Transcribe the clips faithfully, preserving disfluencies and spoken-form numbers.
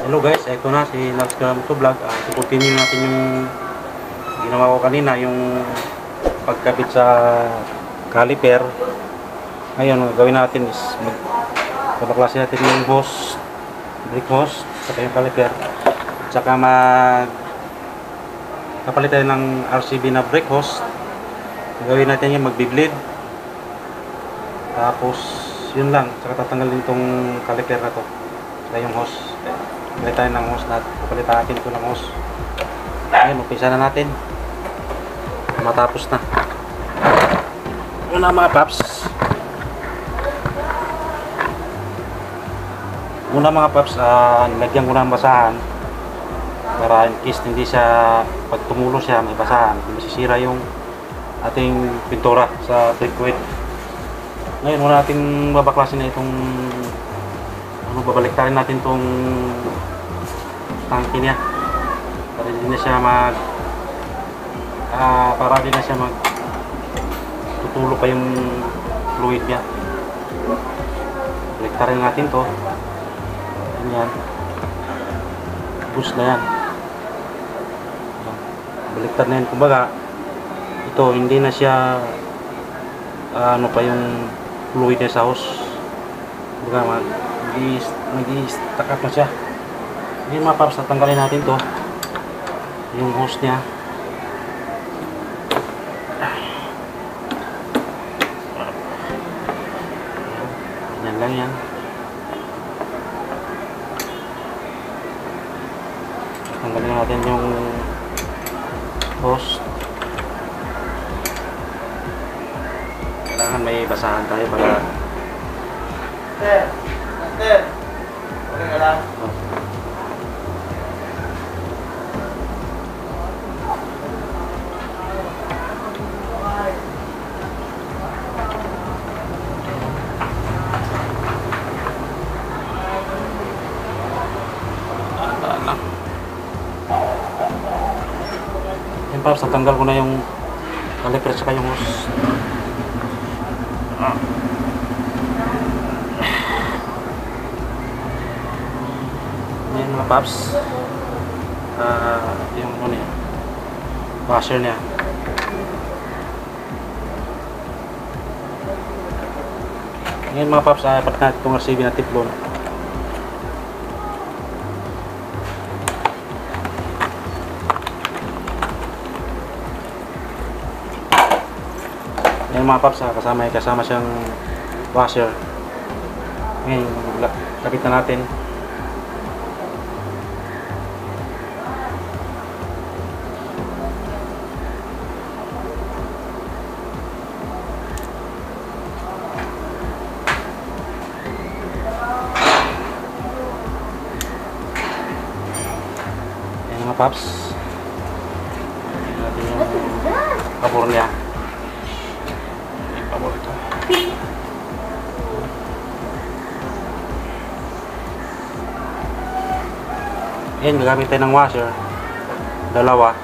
Hello guys, ito na si Nals Moto Vlog. Uh, continue natin yung ginawa ko kanina, yung pagkabit sa caliper. Ngayon, ang gawin natin is magpapaklase natin yung hose, brake hose, saka yung caliper. Saka mag kapalit tayo ng R C B na brake hose. Ang gawin natin yung magbi-bleed. Tapos, yun lang. Saka tatanggalin itong caliper na to. Saka yung hose. Papalit tayo ng hose natin. Papalit natin ito ng hose. Ngayon, umpisa na natin. Matapos na. Una mga paps. Una mga paps, uh, nilagyan ko ng basahan. Para in case hindi siya, pag tumulo siya, may basahan. Hindi masisira yung ating pintura sa liquid. Ngayon, muna natin babaklasin na itong ano, babaliktarin natin itong tangke niya para hindi na siya mag uh, para hindi na siya mag tutulo pa yung fluid niya. Baliktarin natin to. Ganyan. Boost na yan. Baliktad na yan. Kumbaga, ito hindi na siya uh, ano pa yung fluid niya sa hose. Kumbaga, mag nag-i-stack up na siya. Ngayon mga paps, tatanggalin natin to yung hose niya. Yan lang yan. Tanggalin natin yung hose. Kailangan may basahan tayo para Sir, Sir, okay ka lang? Oh. Yan paps, natanggal ko na yung caliper saka yung hose. Ah. Yan mga paps, uh, yung ano niya, washer niya. Ngayon mga paps, uh, palit natin itong R C B na tiplon. Ngayon mga paps, uh, kasama, kasama siyang washer. Ngayon, kapit na natin. Mga paps, tingnan natin yung pabor niya. Yung pabor ito. Ayan, gagamit tayo ng washer. Dalawa.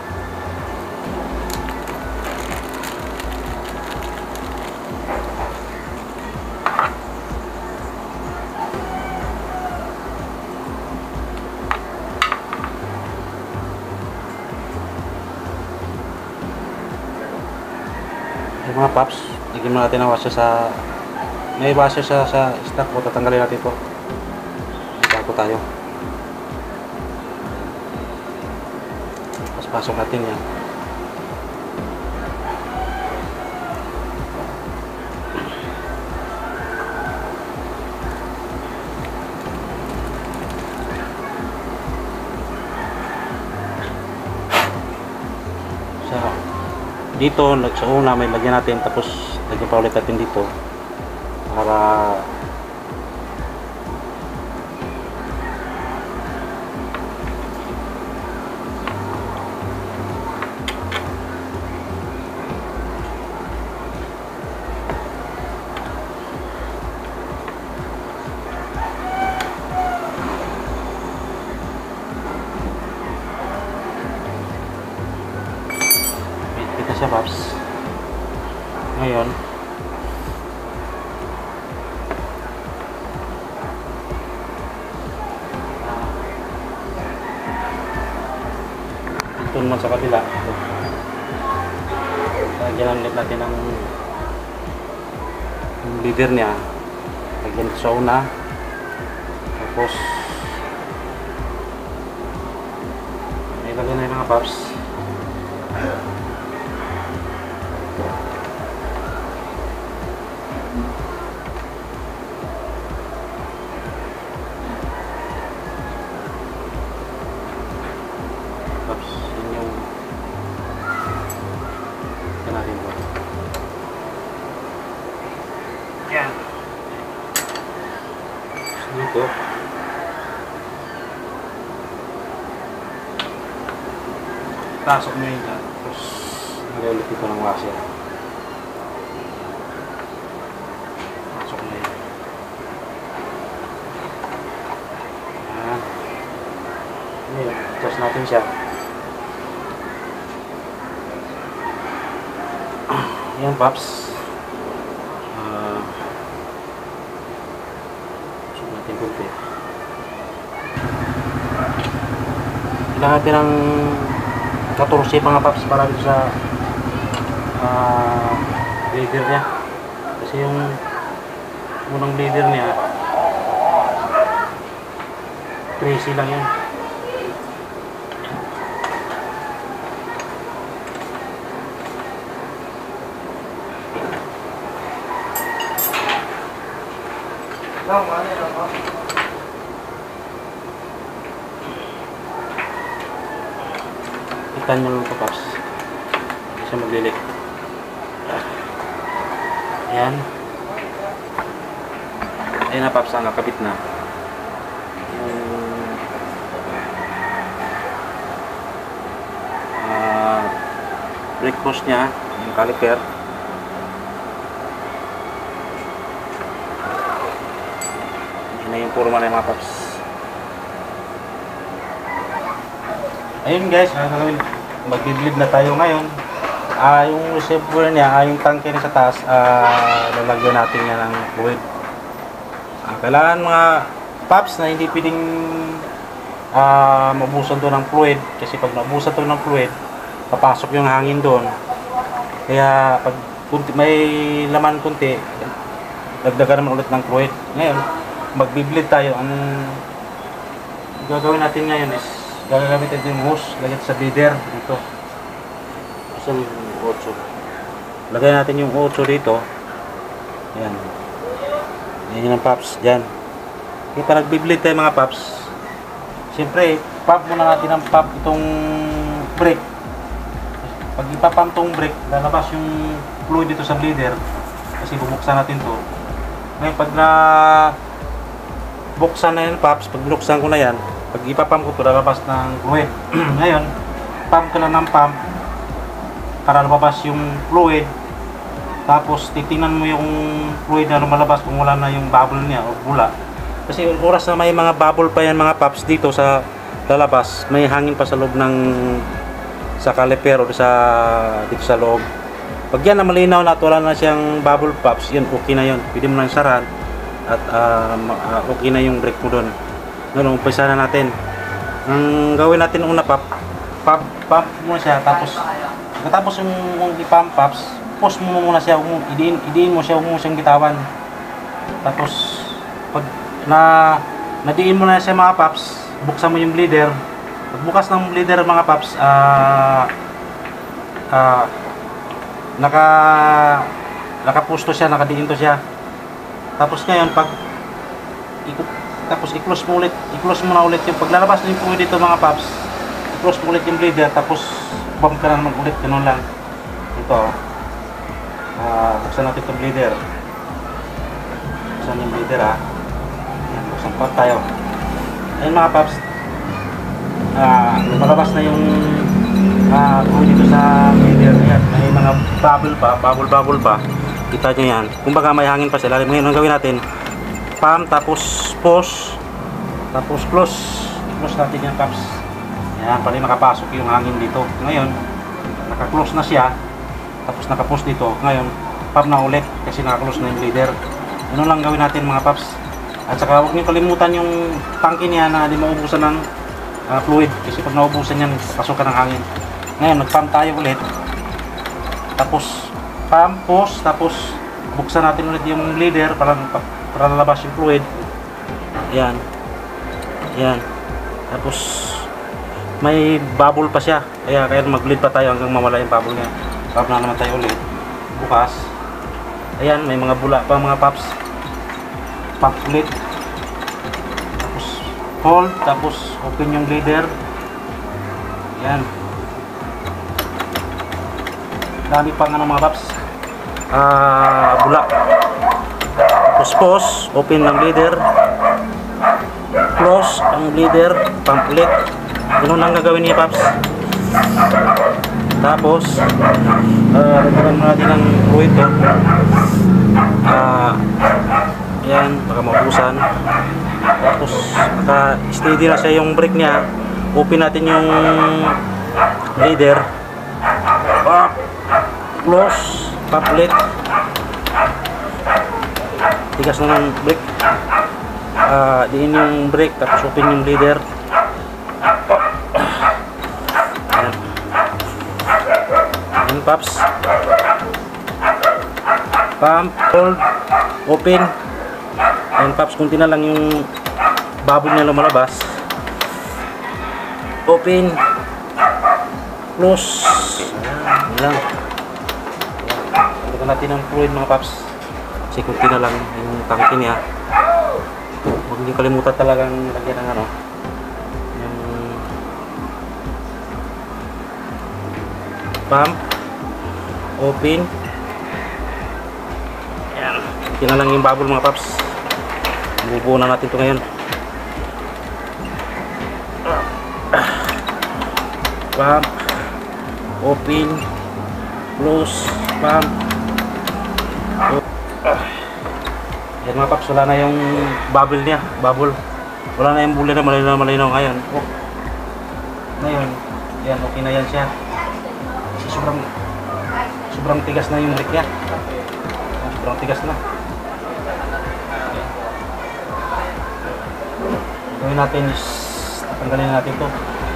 Yung mga paps, lagyan mo natin ang washer sa may washer sa, sa stock po, tatanggalin natin ito bago tayo. Tapos pasok natin yan. So, dito, sa una may lagyan natin, tapos lagyan pa ulit natin dito para siya paps. Ngayon, Ito naman sa kabila. Ito. Lagyan ulit natin ang yung leader niya. Lagyan ito sa una. Tapos ilagay na yung mga paps. Paps, yun yung natin po. Yan. Dito. Pasok mo yun dyan. Tapos nagalit ito ng washer. Pasok mo yun. Yan. Ngayon, adjust natin siya. Yan, paps. Uh, Pasok natin kunti. Kailangan natin ng fourteen mga paps para dito sa uh, bleeder niya. Kasi yung unang bleeder niya thirteen lang yun. Itan nyo lang ito, paps. Hindi siya maglilik. Ayan. Ayan na, paps. Nakakabit na. Yung uh, brake cross niya, yung caliper. Ayan na yung forma na yung mga paps. Ayun guys, mag-bleed na tayo ngayon. Ah, yung reservoir niya, ah, yung tanke niya sa taas, ah, lalagyan natin niya ng fluid. Ah, kailangan mga paps na hindi pwedeng ah, mabusan doon ng fluid, kasi pag nabusan doon ng fluid, papasok yung hangin doon. Kaya pag kunti, may laman kunti, dagdagan naman ulit ng fluid. Ngayon, mag-bleed tayo. Ang gagawin natin ngayon is gagamit natin yung hose, lagyan sa bleeder dito. Saan yung eight? Lagay natin yung eight dito. Ayan. Ayan yung paps dyan. Okay, para nag-bleed tayo mga paps. Siyempre, pump muna natin ang pump itong brake. Pag ipapump itong brake, lalabas yung fluid dito sa bleeder. Kasi bubuksan natin to. Ngayon, pag na buksan na yan paps, pag binuksan ko na yan, pag ipapump ko ito, lalabas ng fluid. Ngayon, pump ka lang ng pump para lumabas yung fluid. Tapos, titingnan mo yung fluid na lumalabas kung wala na yung bubble niya o bula. Kasi oras na may mga bubble pa yan mga paps dito sa lalabas, may hangin pa sa loob ng sa caliper o sa, dito sa loob. Pag yan na malinaw na at wala na siyang bubble paps, yan okay na yun. Pwede mo na yung saran at uh, uh, okay na yung brake mo doon. Ngayon, umpisa na natin. Ang gawin natin una, pump, pump, pump muna siya, tapos tapos yung, yung i-pump paps, push mo muna siya, idiin, idiin mo siya, huwag mo siyang bitawan. Tapos, pag na, nadiin mo na siya mga paps, buksan mo yung bleeder. Pag bukas ng bleeder mga paps, ah, uh, uh, naka, nakapusto siya, nakadiin to siya. Tapos ngayon, pag ikot, tapos i-close mo ulit, i-close mo na ulit yung paglalabas na yung fluid dito mga paps, i-close mo ulit yung bleeder, tapos bump ka na naman ulit, ganun lang. Ito, uh, buksan natin itong bleeder. Buksan yung bleeder ha. Ayan, buksan pa tayo. Ayun mga paps, uh, lumalabas na yung uh, fluid dito sa bleeder. Ayan, may mga bubble pa, bubble bubble pa. Kita nyo yan. Kumbaga may hangin pa sila. Ngayon, ang gawin natin, pump, tapos push, tapos close. Close natin yung paps. Yan, pali makapasok yung hangin dito. Ngayon, naka-close na siya. Tapos naka-push dito. Ngayon, pump na ulit kasi naka-close na yung bleeder. Ano lang gawin natin mga paps. At saka huwag niyo kalimutan yung tangke niya na hindi maubusan ng uh, fluid. Kasi pag naubusan yan, pasok ka ng hangin. Ngayon, nag-pump tayo ulit. Tapos, pump, pause, tapos buksan natin ulit yung bleeder para, para lalabas yung fluid. Yan. Yan. Tapos, may bubble pa siya. Kaya, kaya mag-bleed pa tayo hanggang mawala yung bubble niya. Pump na naman tayo ulit. Bukas. Ayan, may mga bula pa mga pops. Pump ulit. Tapos, hold. Tapos, open yung bleeder. Yan. Dami pang ano mga pops. Ah, bula. Tapos, pause. Open ng bleeder. Close ang bleeder. Pump ulit. Ganun lang gagawin ni Pops. Tapos, uh, lagyan mo natin ng fluid to. Uh, yan, baka maubusan. Tapos, naka-steady na siya yung brake niya. Open natin yung bleeder. Pump. Close. Pump ulit. Tigas na ng brake. Uh, diin yung brake. Tapos open yung bleeder. Ayan, Pops. Pump, hold, open. Ayan, Pops, kunti na lang yung bubble niya lumalabas. Open, close. Ayan, lang. Lagyan natin ang fluid mga Pops. Kasi kunti na lang yung tangke niya. Huwag niyo kalimutan talagang lagyan ng ano, yung pump, open. Ayan. Ito na lang yung bubble mga Pops. Bubuo na natin ito ngayon. Pump, open, close, pump. Ayan mga Pops, wala na yung bubble niya. Bubble. Wala na yung bula na malinaw na malinaw ngayon. Oh. Ngayon, yan, okay na yan siya. Kasi sobrang sobrang tigas na yung brake niya. Sobrang tigas na. Gawin natin is tanggalin natin ito.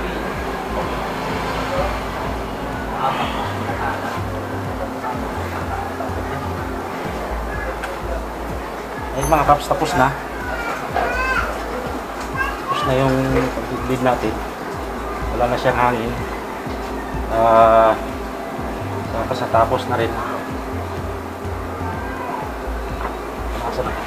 Ayun mga Pops, tapos na. Tapos na yung pag-bleed natin. Wala na siyang hangin. Ah, uh, tapos natapos na rin. Nasa na.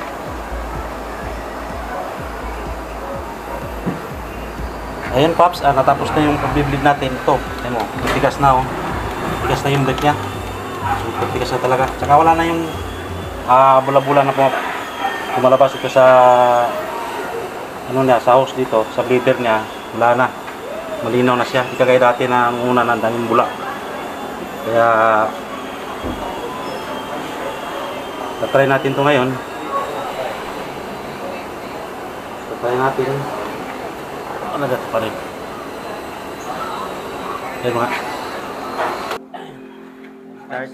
Ayun Pops, ah, natapos na yung pag-bleed natin. Ito, ayun mo, tigas na oh. Tigas na yung brake niya. Super tigas na talaga. Tsaka wala na yung ah, bula-bula na po lumalabas ito sa ano niya, sa hose dito, sa bleeder niya. Wala na. Malinaw na siya. Hindi kagaya dati na una na daming bula. Kaya tatry natin ito ngayon. Tatry natin. Ano na dito pa rin. Ayan mga. Start.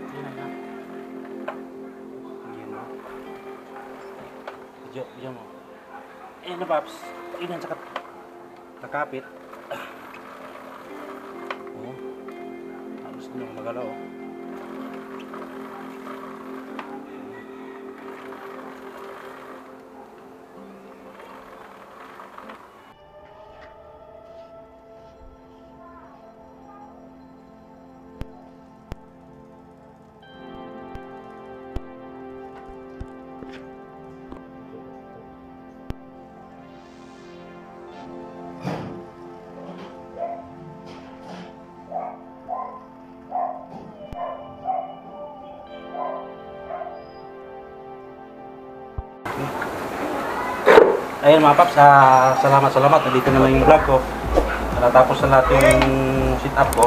Video, video mo. Ayan na Pops. Ayan sa kakapit. Oh. Halos na yung magalaw. Ayun mga Pops, uh, salamat salamat. Nandito na lang yung vlog ko. Natapos na lahat yung sit up ko.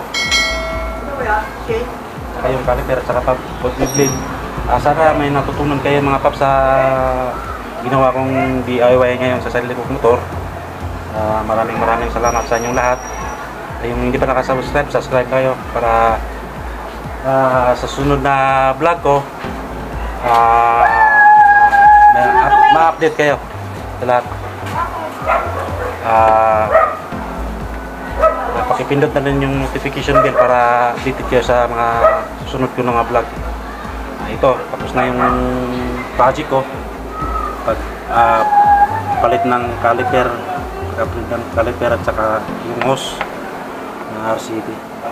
Saka yung caliper, saka pag-bleed. Uh, sana may natutunan kayo mga Pops sa ginawa kong D I Y ngayon sa sarili kong motor. Uh, maraming maraming salamat sa inyong lahat. Uh, yung hindi pa nakasubscribe, subscribe kayo para uh, sa sunod na vlog ko uh, ma-update kayo sa lahat. Uh, ipindot na rin yung notification bell para updated kayo sa mga susunod ko na mga vlog. Ah, ito, tapos na yung project ko. Pag ah, palit ng caliper, pagka-print ng caliper at saka yung hose ng R C D.